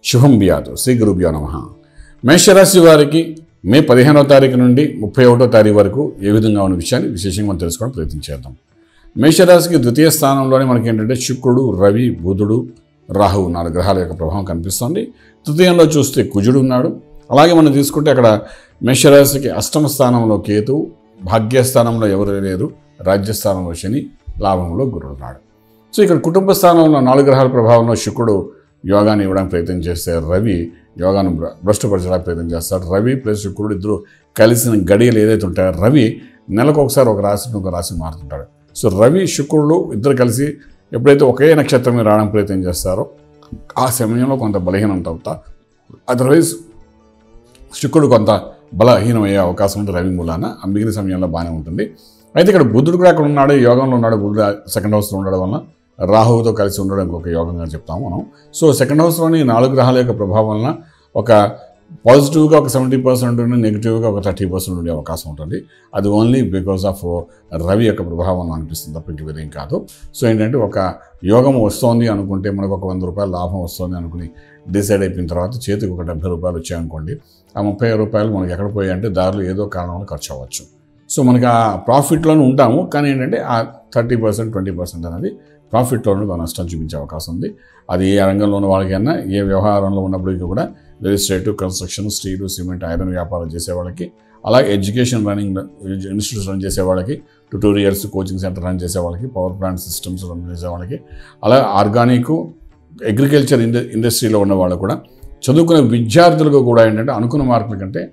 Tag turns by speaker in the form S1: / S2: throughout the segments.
S1: శుభం బియాదు. శ్రీ గురుభ్యో నమః. మేషరాశి వారికి మే 15వ తారీఖు నుండి 31వ తారీఖు వరకు ఏ విధంగా ఉన్న విషయాన్ని విశేషంగా మనం తెలుసుకోవడం ప్రయత్నం చేద్దాం. మేషరాశికి ద్వితీయ స్థానంలోనే మనకి ఏంటంటే శుక్రుడు, రవి, బుధుడు, రాహువు 4 గ్రహాల యొక్క ప్రభావం కనిపిస్తుంది. తృతీయంలో చూస్తే కుజుడు ఉన్నాడు. అలాగే మనం తీసుకుంటే అక్కడ మేషరాశికి అష్టమ స్థానంలో కేతువు, భాగ్యస్థానంలో ఎవరు లేరు, రాజ్యస్థానంలో శని, లాభంలో గురుడు ఉన్నాడు. సో ఇక్కడ కుటుంబ స్థానంలో 4 గ్రహాల ప్రభావంలో శుక్రుడు యోగాన్ని ఇవ్వడానికి ప్రయత్నం చేస్తే రవి యోగాను భ్రష్టపరచడానికి ప్రయత్నం చేస్తాడు. రవి ప్లస్ శుక్రుడు ఇద్దరు కలిసిన గడియలు ఏదైతే ఉంటాయో రవి నెలకు ఒకసారి ఒక రాశి ఒక రాశి మారుతుంటాడు. సో రవి శుక్రుడు ఇద్దరు కలిసి ఎప్పుడైతే ఒకే నక్షత్రం మీద రావడానికి ప్రయత్నం చేస్తారో ఆ సమయంలో కొంత బలహీనం అవుతా, అదర్వైజ్ శుక్రుడు కొంత బలహీనమయ్యే అవకాశం ఉంటుంది రవి మూలాన. ఆ మిగిలిన సమయంలో బాగానే ఉంటుంది. అయితే ఇక్కడ బుధుడు కూడా అక్కడ ఉన్నాడు, యోగంలో ఉన్నాడు. బుధుడు సెకండ్ హౌస్లో ఉండడం వల్ల రాహువుతో కలిసి ఉండడం ఇంకొక యోగంగా చెప్తాము మనం. సో సెకండ్ హౌస్లోని 4 గ్రహాల యొక్క ప్రభావం వలన ఒక పాజిటివ్గా ఒక 70% ఉండి నెగిటివ్గా ఒక 30% ఉండే అవకాశం ఉంటుంది. అది ఓన్లీ బికాస్ ఆఫ్ రవి యొక్క ప్రభావం అనిపిస్తుంది తప్ప ఇంక వేరేం కాదు. సో ఏంటంటే ఒక యోగం వస్తోంది అనుకుంటే మనకు ఒక 100 రూపాయలు లాభం వస్తుంది అనుకుని డిసైడ్ అయిపోయిన తర్వాత చేతికి ఒక 70 రూపాయలు వచ్చాయనుకోండి, ఆ 30 రూపాయలు మనకి ఎక్కడ పోయాయంటే దారిలో ఏదో కారణం వల్ల ఖర్చు అవ్వచ్చు. సో మనకి ఆ ప్రాఫిట్లోనే ఉంటాము, కానీ ఏంటంటే ఆ 30% 20% అనేది ప్రాఫిట్లోనూ నష్టం చూపించే అవకాశం ఉంది. అది ఏ రంగంలో ఉన్న వాళ్ళకైనా, ఏ వ్యవహారంలో ఉన్నప్పటికీ కూడా real estate, construction, steel, cement, iron వ్యాపారం చేసేవాళ్ళకి, అలాగే ఎడ్యుకేషన్ రన్నింగ్ ఇన్స్టిట్యూట్స్ రన్ చేసే వాళ్ళకి, ట్యుటోరియల్స్ కోచింగ్ సెంటర్ రన్ చేసే వాళ్ళకి, పవర్ ప్లాంట్ సిస్టమ్స్ రన్ చేసే వాళ్ళకి, అలాగే ఆర్గానిక్ అగ్రికల్చర్ ఇండస్ట్రీలో ఉన్న వాళ్ళు కూడా, చదువుకునే విద్యార్థులకు కూడా ఏంటంటే అనుకున్న మార్కుల కంటే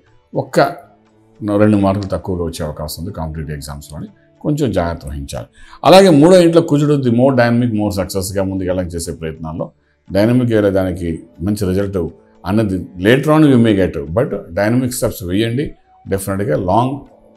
S1: 1-2 మార్కులు తక్కువగా వచ్చే అవకాశం ఉంది కాంపిటేటివ్ ఎగ్జామ్స్లోని. కొంచెం జాగ్రత్త వహించాలి. అలాగే 3వ ఇంట్లో కుజుడు ది మోర్ డైనమిక్, మోర్ సక్సెస్గా ముందుకు వెళ్ళడానికి చేసే ప్రయత్నాల్లో డైనమిక్ వేరే దానికి మంచి రిజల్ట్ అన్నది later on you may get, but dynamic steps వేయండి. డెఫినెట్గా లాంగ్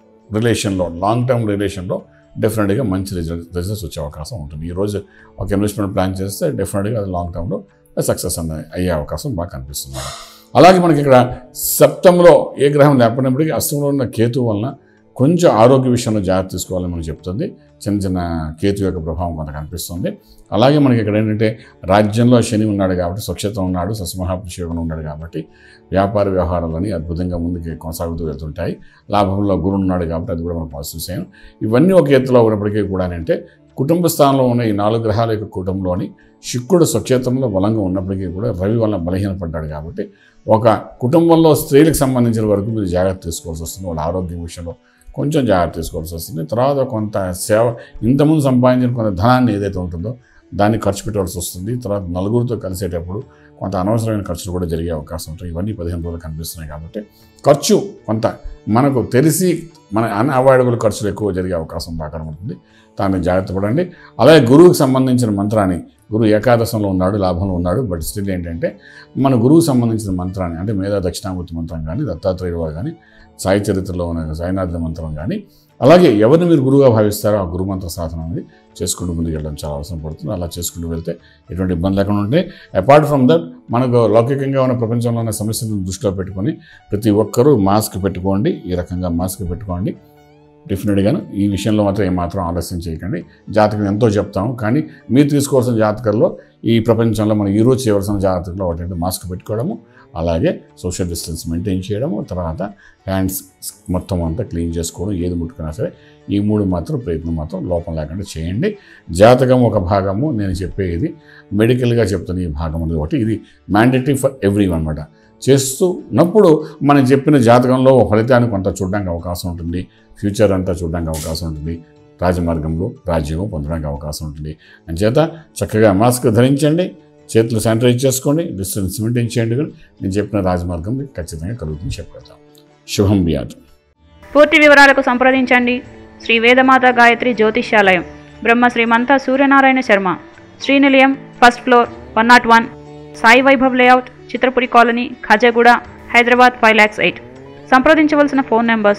S1: టర్మ్ రిలేషన్లో డెఫినెట్గా మంచి రిజల్ట్స్ వచ్చే అవకాశం ఉంటుంది. ఈరోజు ఒక ఇన్వెస్ట్మెంట్ ప్లాన్ చేస్తే డెఫినెట్గా అది లాంగ్ టర్మ్లో సక్సెస్ అయ్యే అవకాశం బాగా కనిపిస్తుంది. అలాగే మనకి ఇక్కడ సప్తమంలో ఏ గ్రహం లేకపోయినప్పటికీ అష్టంలో ఉన్న కేతు వలన కొంచెం ఆరోగ్య విషయంలో జాగ్రత్త తీసుకోవాలని మనకు చెప్తుంది. చిన్న కేతు యొక్క ప్రభావం కొంత కనిపిస్తుంది. అలాగే మనకి ఇక్కడ ఏంటంటే రాజ్యంలో శని ఉన్నాడు కాబట్టి, స్వచ్ఛత ఉన్నాడు, సస్మహాపుషయోగం ఉన్నాడు కాబట్టి వ్యాపార వ్యవహారాలని అద్భుతంగా ముందుకు కొనసాగుతూ వెళ్తుంటాయి. లాభంలో గురుడు ఉన్నాడు కాబట్టి అది కూడా మనం పాజిటివ్ సైన్. ఇవన్నీ ఒక ఎత్తులో ఉన్నప్పటికీ కూడా అంటే కుటుంబ స్థానంలో ఉన్న ఈ 4 గ్రహాల యొక్క కుటుంబంలోని శుక్రుడు స్వక్షేత్రంలో బలంగా ఉన్నప్పటికీ కూడా రవి వల్ల బలహీనపడ్డాడు కాబట్టి ఒక కుటుంబంలో స్త్రీలకు సంబంధించిన వరకు మీరు జాగ్రత్త తీసుకోవాల్సి వస్తుంది. వాళ్ళ ఆరోగ్యం విషయంలో కొంచెం జాగ్రత్త తీసుకోవాల్సి వస్తుంది. తర్వాత కొంత సేవ, ఇంతకుముందు సంపాదించిన కొంత ధనాన్ని ఏదైతే ఉంటుందో దాన్ని ఖర్చు పెట్టవలసి వస్తుంది. తర్వాత నలుగురితో కలిసేటప్పుడు కొంత అనవసరమైన ఖర్చులు కూడా జరిగే అవకాశం ఉంటుంది. ఇవన్నీ 15 రోజులు కనిపిస్తున్నాయి కాబట్టి ఖర్చు కొంత మనకు తెలిసి మన అన్అవాయిడబుల్ ఖర్చులు ఎక్కువ జరిగే అవకాశం బాగా ఉంటుంది. దాన్ని జాగ్రత్త పడండి. అలాగే గురువుకి సంబంధించిన మంత్రాన్ని, గురువు ఏకాదశంలో ఉన్నాడు, లాభంలో ఉన్నాడు, బట్ స్టిల్ ఏంటంటే మన గురువుకు సంబంధించిన మంత్రాన్ని అంటే మేధా దక్షిణామూర్తి మంత్రం కానీ, దత్తాత్రేయుడు కానీ, సాయి చరిత్రలో ఉన్న సాయినాథ మంత్రం కానీ, అలాగే ఎవరిని మీరు గురువుగా భావిస్తారో ఆ గురు మంత్ర సాధన అనేది చేసుకుంటూ ముందుకు వెళ్ళడం చాలా అవసరం పడుతుంది. అలా చేసుకుంటూ వెళ్తే ఎటువంటి ఇబ్బంది లేకుండా ఉంటే, అపార్ట్ ఫ్రమ్ దట్ మనకు లౌకికంగా ఉన్న ప్రపంచంలో ఉన్న సమస్యలను దృష్టిలో పెట్టుకొని ప్రతి ఒక్కరూ మాస్క్ పెట్టుకోండి. ఈ రకంగా మాస్క్ పెట్టుకోండి. డెఫినెట్గాను ఈ విషయంలో మాత్రం ఏమాత్రం ఆలస్యం చేయకండి. జాతకం ఎంతో చెప్తాము, కానీ మీరు తీసుకోవాల్సిన జాతకాల్లో ఈ ప్రపంచంలో మనం ఈరోజు చేయవలసిన జాతకంలో ఒకటి మాస్క్ పెట్టుకోవడము, అలాగే సోషల్ డిస్టెన్స్ మెయింటైన్ చేయడము, తర్వాత హ్యాండ్స్ మొత్తం అంతా క్లీన్ చేసుకోవడం, ఏది ముట్టుకున్నా సరే ఈ 3 మాత్రం ప్రయత్నం మాత్రం లోపం లేకుండా చేయండి. జాతకం ఒక భాగము, నేను చెప్పేది మెడికల్గా చెప్తున్న ఈ భాగం అనేది ఒకటి. ఇది మ్యాండేటరీ ఫర్ ఎవ్రీ వన్ అన్నమాట. చేస్తున్నప్పుడు మనం చెప్పిన జాతకంలో ఫలితాన్ని కొంత చూడడానికి అవకాశం ఉంటుంది, ఫ్యూచర్ అంతా చూడడానికి అవకాశం ఉంటుంది, రాజమార్గంలో రాజ్యం పొందడానికి అవకాశం ఉంటుంది. అంచేత చక్కగా మాస్క్ ధరించండి, చేతులు శానిటైజ్ చేసుకోండి, డిస్టెన్స్ మెయింటైన్ చేయండి. నేను చెప్పిన రాజమార్గం ఖచ్చితంగా కలుగుతుంది చెప్పగలుగుతాం. శుభం బియాదు.
S2: పూర్తి వివరాలకు సంప్రదించండి Shri Vedamata Gayatri Jyotishyalayam, Brahma Shrimantha Suryanarayana Sharma, Srinilayam, first floor, 101, Sai Vaibhav layout, Chitrapuri colony, Khajaguda, Hyderabad 5,08,000. సంప్రదించవలసిన ఫోన్ నెంబర్స్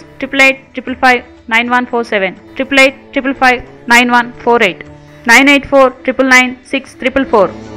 S2: 8885559147, 8855559148, 984999644.